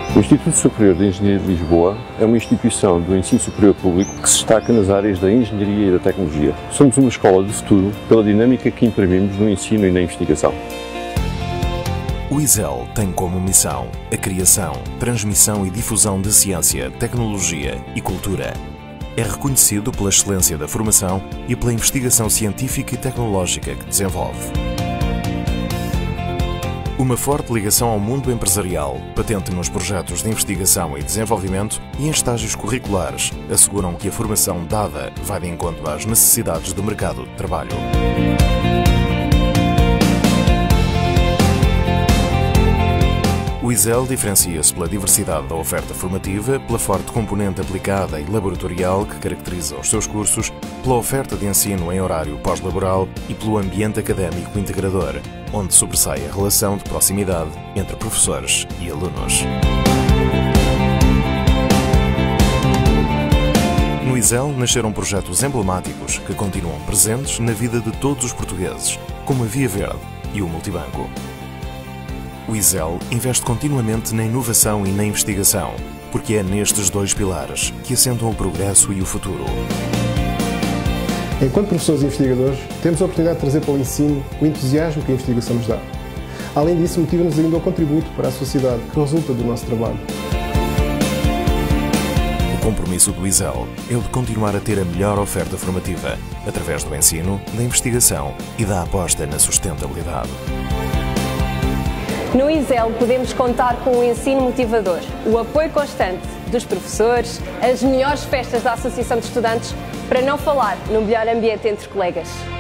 O Instituto Superior de Engenharia de Lisboa é uma instituição do ensino superior público que se destaca nas áreas da engenharia e da tecnologia. Somos uma escola de futuro pela dinâmica que imprimimos no ensino e na investigação. O ISEL tem como missão a criação, transmissão e difusão de ciência, tecnologia e cultura. É reconhecido pela excelência da formação e pela investigação científica e tecnológica que desenvolve. Uma forte ligação ao mundo empresarial, patente nos projetos de investigação e desenvolvimento e em estágios curriculares, asseguram que a formação dada vai de encontro às necessidades do mercado de trabalho. O ISEL diferencia-se pela diversidade da oferta formativa, pela forte componente aplicada e laboratorial que caracteriza os seus cursos, pela oferta de ensino em horário pós-laboral e pelo ambiente académico integrador, onde sobressai a relação de proximidade entre professores e alunos. No ISEL nasceram projetos emblemáticos que continuam presentes na vida de todos os portugueses, como a Via Verde e o Multibanco. O ISEL investe continuamente na inovação e na investigação, porque é nestes dois pilares que assentam o progresso e o futuro. Enquanto professores e investigadores, temos a oportunidade de trazer para o ensino o entusiasmo que a investigação nos dá. Além disso, motiva-nos ainda o contributo para a sociedade que resulta do nosso trabalho. O compromisso do ISEL é o de continuar a ter a melhor oferta formativa, através do ensino, da investigação e da aposta na sustentabilidade. No ISEL podemos contar com um ensino motivador, o apoio constante dos professores, as melhores festas da Associação de Estudantes, para não falar no melhor ambiente entre colegas.